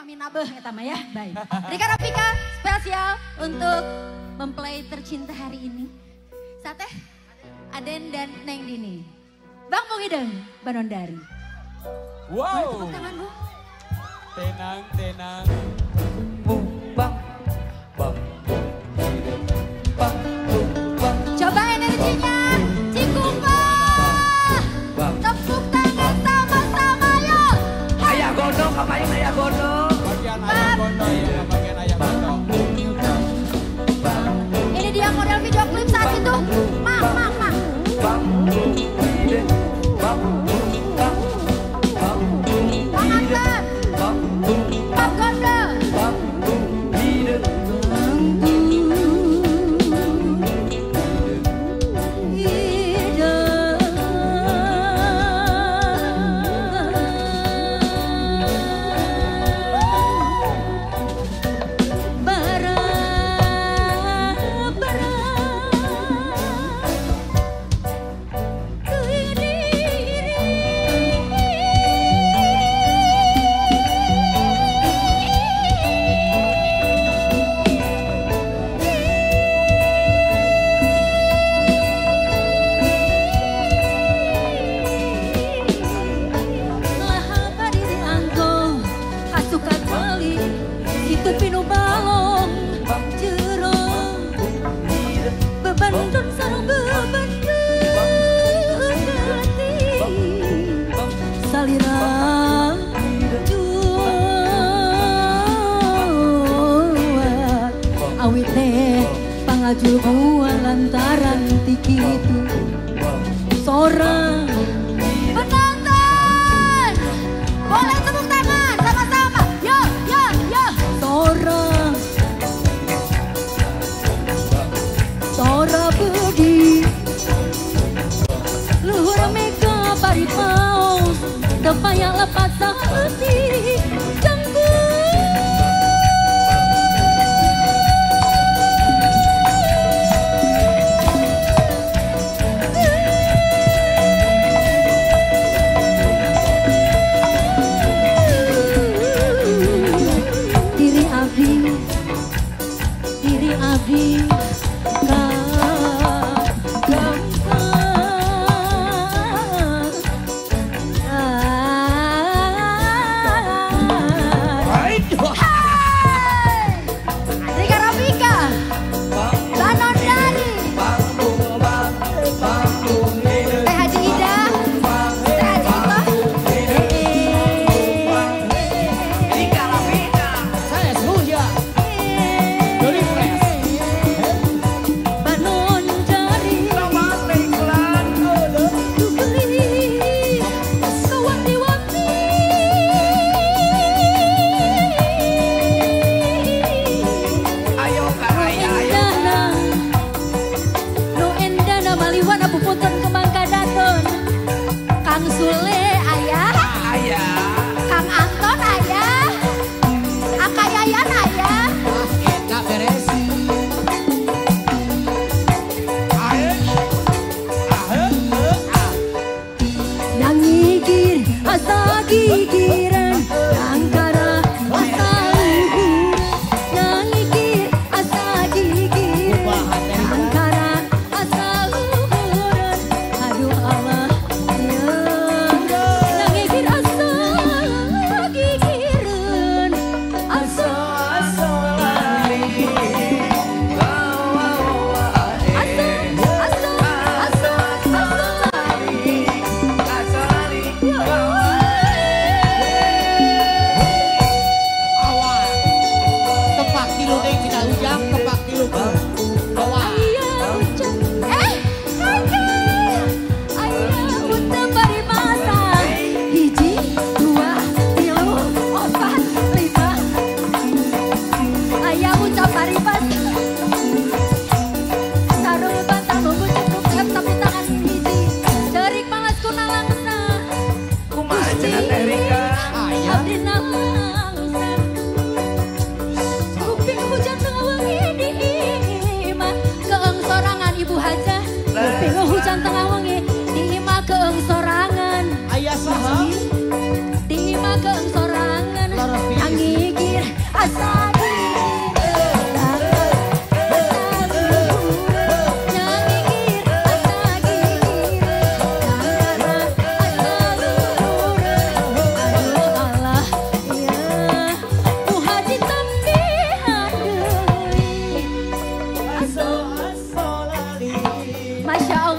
sami nabeh eta mah ya. Baik. Rika Rafika spesial untuk mempelai tercinta hari ini. Sateh Aden dan Neng Dini. Bang Muhideng Banondari. Wow. Tepuk tangan Bu. Tenang, tenang. Bang, bang, bang, bang. Coba energinya, Cikupa. Bang. Tepuk tangan sama-sama yuk. Ayah gondong, kamu ayah gondong. Bagian ayam gondong ya, bagian ayam gondong. Ini dia model video klip saat itu. Mak. Bang, ide, bang, bang, bang, ide, bang, Pak Gonde. bang, ide. Itu pinu balong jerong bebandun sarung bebandun hati salira jual awit teh pangajul gua lantaran tiki itu sorang penonton boleh tepuk tangan sama-sama yo Sora budi luhur mega paripaos tepaya lepas sahati jangku Masya